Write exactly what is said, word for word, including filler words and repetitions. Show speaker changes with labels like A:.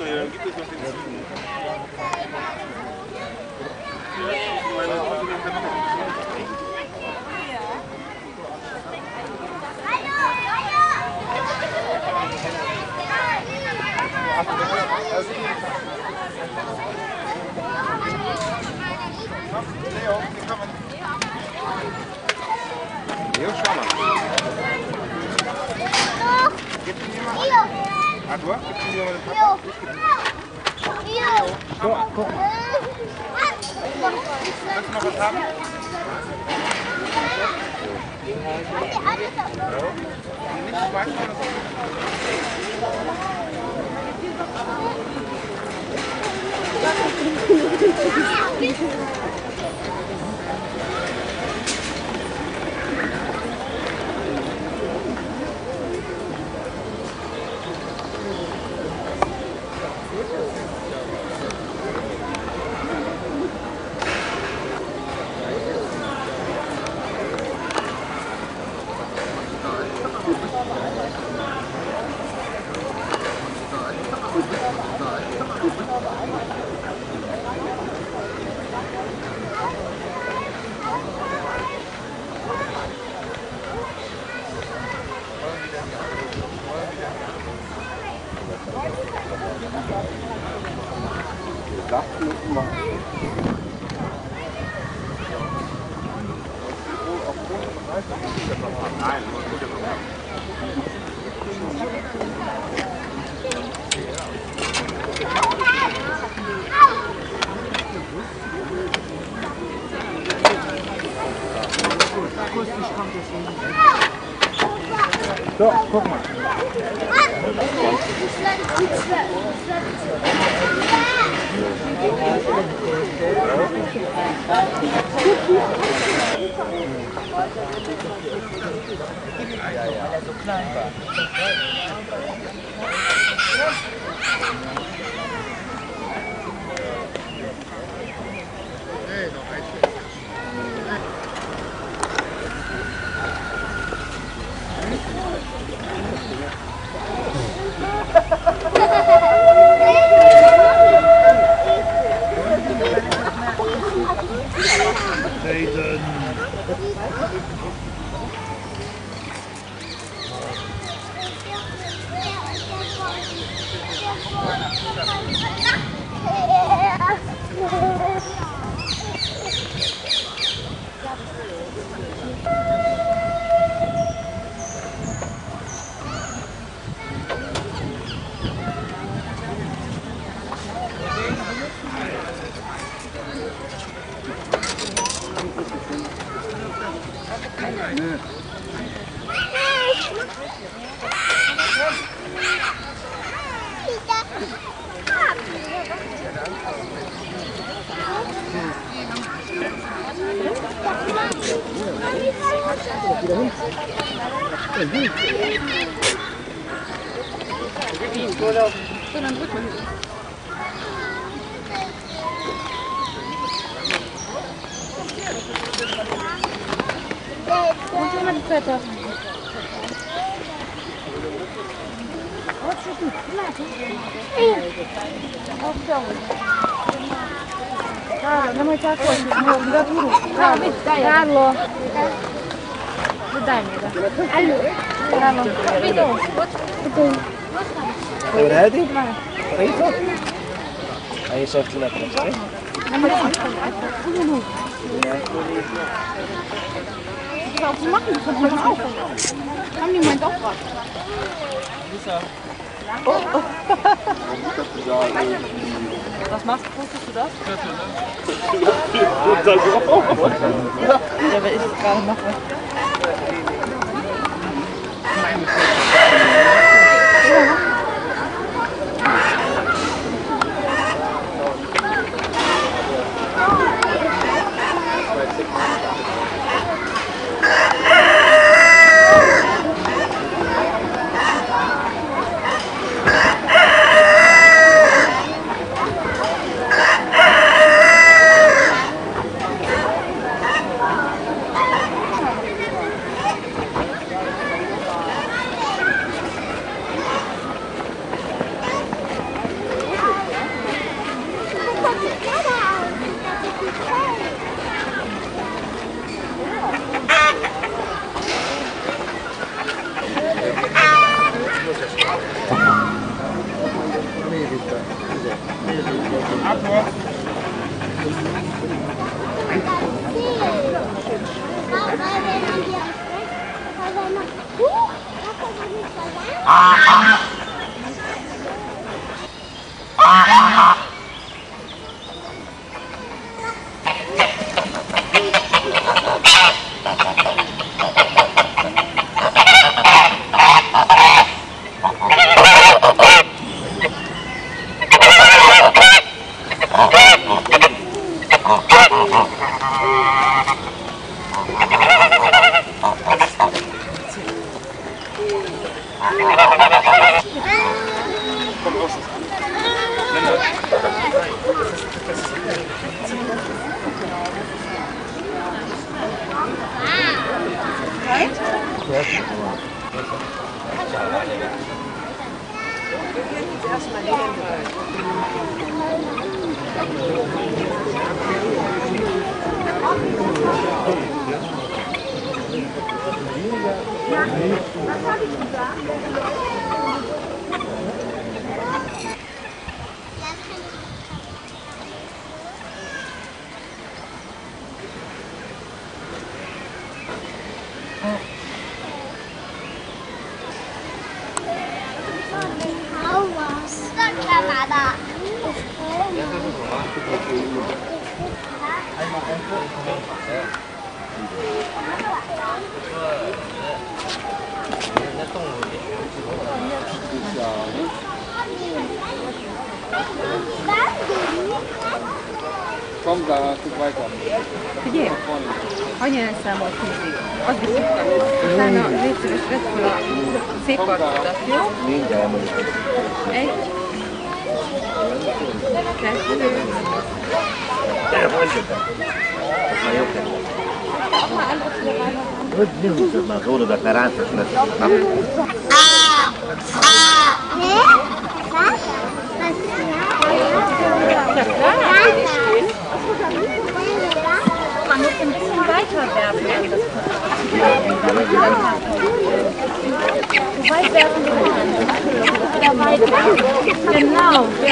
A: Dann gibt es noch den Ziegen. Leo, hier kann man. Leo, schau mal. Gib ihn jemand. Arthur, gib ihn jemand den Papa. Leo, schau mal. Willst du noch was haben? Nicht schweißen oder so? So, guck mal.
B: Ja, ja, weil er so klein war.
C: So, dann drück mal hin. Und schon mal die Zeit lassen. Cara, não está coisa, não dá tudo. Carlo, Carlo. Дай мне, да. Алло. Carlo. Видно? Вот.
D: طيب هذه؟ ريحه؟ هي شافت لنا كده
C: Was machen die von heute auch? Haben die meint auch was?
B: Oh, oh. Was machst du? Postest du das? Ja, weil ich es gerade mache.
A: Komm da, ein Stück weiter.
C: Figyelj! Annyira számolt tízig. Az viszik fel. Utána légy szíves, vedd fel a szép kartodat, jó? Egy. Kettő.
D: Hogy nem húzod már az órodat, mert rántos lesz.
C: Man muss ein bisschen weiter werfen. So weit werfen wir kann. Wieder weiter. Genau. Ja.